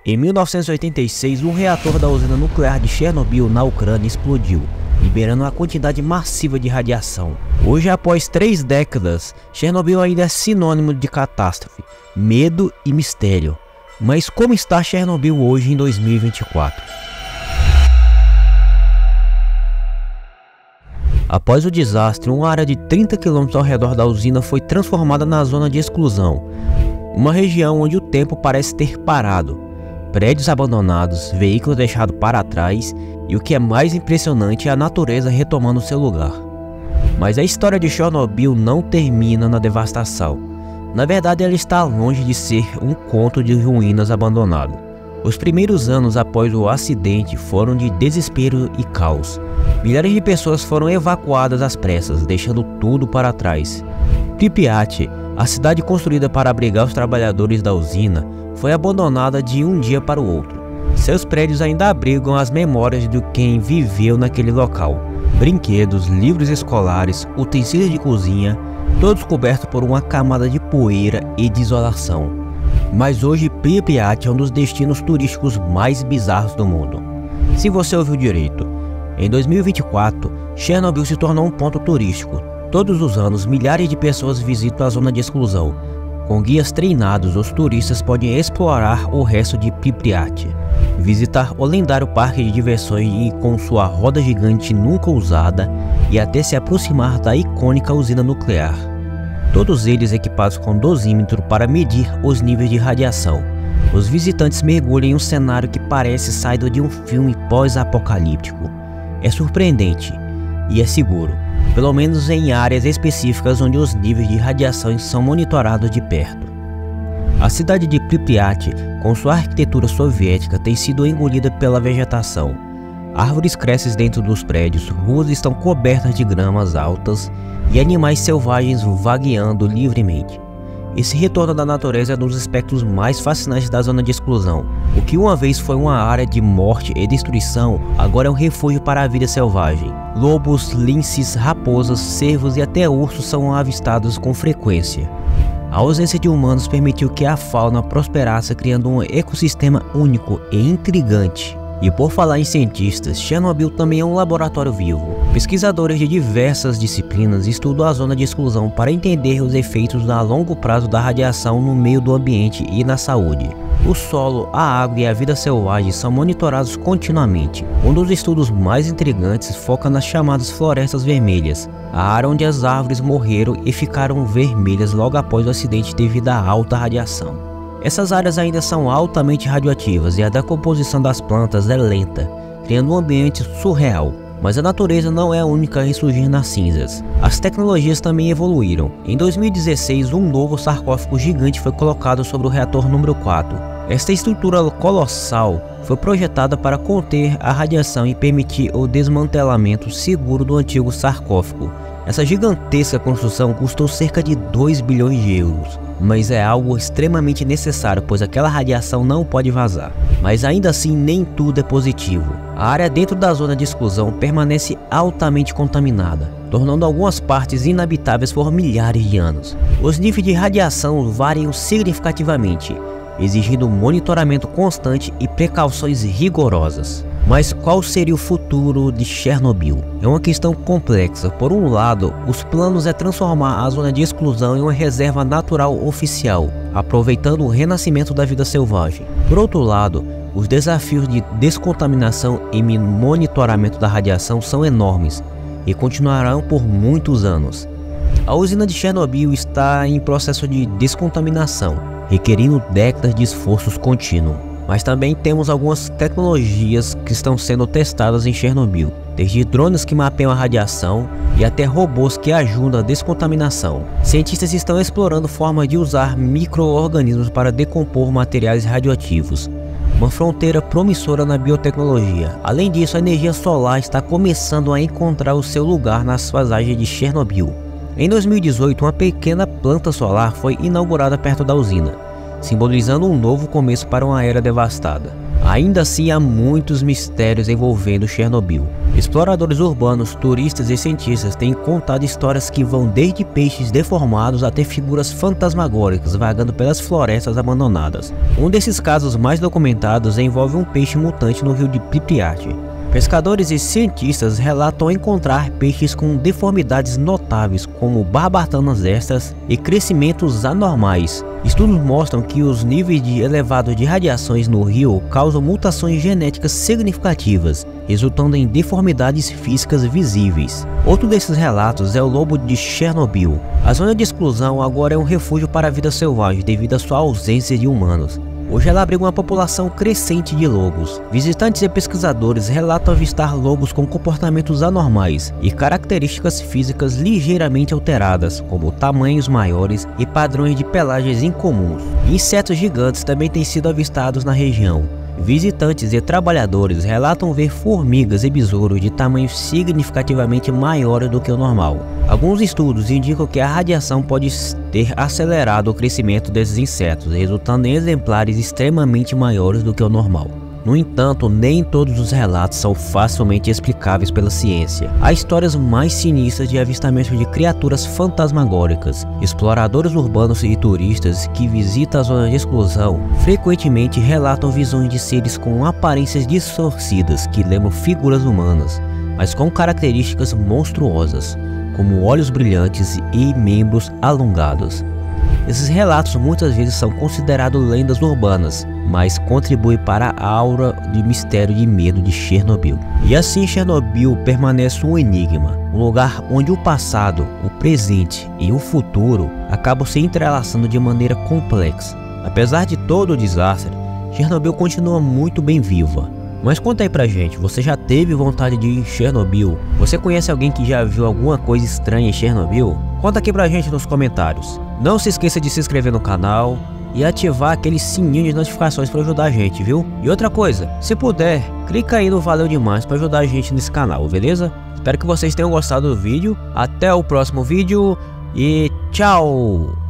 Em 1986, um reator da usina nuclear de Chernobyl, na Ucrânia, explodiu, liberando uma quantidade massiva de radiação. Hoje, após 3 décadas, Chernobyl ainda é sinônimo de catástrofe, medo e mistério. Mas como está Chernobyl hoje em 2024? Após o desastre, uma área de 30 km ao redor da usina foi transformada na zona de exclusão, uma região onde o tempo parece ter parado. Prédios abandonados, veículos deixados para trás e o que é mais impressionante é a natureza retomando seu lugar. Mas a história de Chernobyl não termina na devastação. Na verdade, ela está longe de ser um conto de ruínas abandonado. Os primeiros anos após o acidente foram de desespero e caos. Milhares de pessoas foram evacuadas às pressas, deixando tudo para trás. Pripyat, a cidade construída para abrigar os trabalhadores da usina, foi abandonada de um dia para o outro. Seus prédios ainda abrigam as memórias de quem viveu naquele local. Brinquedos, livros escolares, utensílios de cozinha, todos cobertos por uma camada de poeira e de isolação. Mas hoje Pripyat é um dos destinos turísticos mais bizarros do mundo. Se você ouviu direito, em 2024, Chernobyl se tornou um ponto turístico. Todos os anos, milhares de pessoas visitam a zona de exclusão. Com guias treinados, os turistas podem explorar o resto de Pripyat, visitar o lendário parque de diversões com sua roda gigante nunca usada e até se aproximar da icônica usina nuclear. Todos eles equipados com dosímetro para medir os níveis de radiação. Os visitantes mergulham em um cenário que parece saído de um filme pós-apocalíptico. É surpreendente e é seguro, pelo menos em áreas específicas onde os níveis de radiação são monitorados de perto. A cidade de Pripyat, com sua arquitetura soviética, tem sido engolida pela vegetação. Árvores crescem dentro dos prédios, ruas estão cobertas de gramas altas e animais selvagens vagueando livremente. Esse retorno da natureza é um dos aspectos mais fascinantes da zona de exclusão. O que uma vez foi uma área de morte e destruição, agora é um refúgio para a vida selvagem. Lobos, linces, raposas, cervos e até ursos são avistados com frequência. A ausência de humanos permitiu que a fauna prosperasse, criando um ecossistema único e intrigante. E por falar em cientistas, Chernobyl também é um laboratório vivo. Pesquisadores de diversas disciplinas estudam a zona de exclusão para entender os efeitos a longo prazo da radiação no meio do ambiente e na saúde. O solo, a água e a vida selvagem são monitorados continuamente. Um dos estudos mais intrigantes foca nas chamadas florestas vermelhas, a área onde as árvores morreram e ficaram vermelhas logo após o acidente devido à alta radiação. Essas áreas ainda são altamente radioativas e a decomposição das plantas é lenta, criando um ambiente surreal. Mas a natureza não é a única a ressurgir nas cinzas. As tecnologias também evoluíram. Em 2016, um novo sarcófago gigante foi colocado sobre o reator número 4. Esta estrutura colossal foi projetada para conter a radiação e permitir o desmantelamento seguro do antigo sarcófago. Essa gigantesca construção custou cerca de 2 bilhões de euros. Mas é algo extremamente necessário, pois aquela radiação não pode vazar. Mas ainda assim, nem tudo é positivo. A área dentro da zona de exclusão permanece altamente contaminada, tornando algumas partes inabitáveis por milhares de anos. Os níveis de radiação variam significativamente, exigindo monitoramento constante e precauções rigorosas. Mas qual seria o futuro de Chernobyl? É uma questão complexa. Por um lado, os planos é transformar a zona de exclusão em uma reserva natural oficial, aproveitando o renascimento da vida selvagem. Por outro lado, os desafios de descontaminação e monitoramento da radiação são enormes e continuarão por muitos anos. A usina de Chernobyl está em processo de descontaminação, requerindo décadas de esforços contínuos. Mas também temos algumas tecnologias que estão sendo testadas em Chernobyl, desde drones que mapeiam a radiação e até robôs que ajudam a descontaminação. Cientistas estão explorando formas de usar micro-organismos para decompor materiais radioativos, uma fronteira promissora na biotecnologia. Além disso, a energia solar está começando a encontrar o seu lugar nas paisagens de Chernobyl. Em 2018, uma pequena planta solar foi inaugurada perto da usina, simbolizando um novo começo para uma era devastada. Ainda assim, há muitos mistérios envolvendo Chernobyl. Exploradores urbanos, turistas e cientistas têm contado histórias que vão desde peixes deformados até figuras fantasmagóricas vagando pelas florestas abandonadas. Um desses casos mais documentados envolve um peixe mutante no rio de Pripyat. Pescadores e cientistas relatam encontrar peixes com deformidades notáveis, como barbatanas extras e crescimentos anormais. Estudos mostram que os níveis elevados de radiações no rio causam mutações genéticas significativas, resultando em deformidades físicas visíveis. Outro desses relatos é o lobo de Chernobyl. A zona de exclusão agora é um refúgio para a vida selvagem devido à sua ausência de humanos. Hoje ela abriga uma população crescente de lobos. Visitantes e pesquisadores relatam avistar lobos com comportamentos anormais e características físicas ligeiramente alteradas, como tamanhos maiores e padrões de pelagens incomuns. Insetos gigantes também têm sido avistados na região. Visitantes e trabalhadores relatam ver formigas e besouros de tamanho significativamente maior do que o normal. Alguns estudos indicam que a radiação pode ter acelerado o crescimento desses insetos, resultando em exemplares extremamente maiores do que o normal. No entanto, nem todos os relatos são facilmente explicáveis pela ciência. Há histórias mais sinistras de avistamento de criaturas fantasmagóricas. Exploradores urbanos e turistas que visitam a zona de exclusão frequentemente relatam visões de seres com aparências distorcidas que lembram figuras humanas, mas com características monstruosas, como olhos brilhantes e membros alongados. Esses relatos muitas vezes são considerados lendas urbanas, mas contribuem para a aura de mistério e medo de Chernobyl. E assim Chernobyl permanece um enigma, um lugar onde o passado, o presente e o futuro acabam se entrelaçando de maneira complexa. Apesar de todo o desastre, Chernobyl continua muito bem viva. Mas conta aí pra gente, você já teve vontade de ir em Chernobyl? Você conhece alguém que já viu alguma coisa estranha em Chernobyl? Conta aqui pra gente nos comentários. Não se esqueça de se inscrever no canal e ativar aquele sininho de notificações para ajudar a gente, viu? E outra coisa, se puder, clica aí no valeu demais para ajudar a gente nesse canal, beleza? Espero que vocês tenham gostado do vídeo. Até o próximo vídeo e tchau!